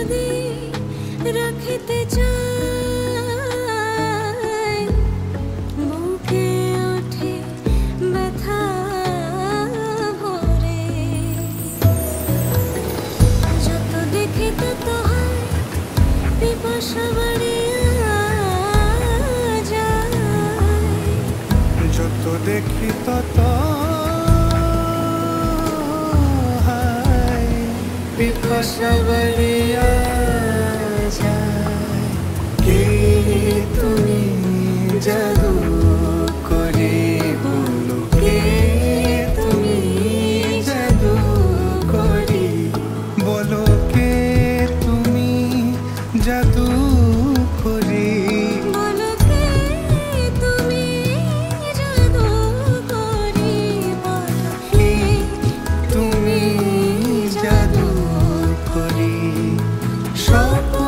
যদি রাখিতে চাই বুকে ওঠে ব্যথা ভরে যত দেখি তত হয় পিপাসা বাড়িয়া যায় যত দেখি তত পিপাসা বাড়িয়া যায়। কে তুমি জাদু করে বলো, কে তুমি জাদু করে বলো, কে তুমি জাদু করে বলো কে তুমি জাদু করে বলো কে তুমি জাদু করে। স্বপ্ন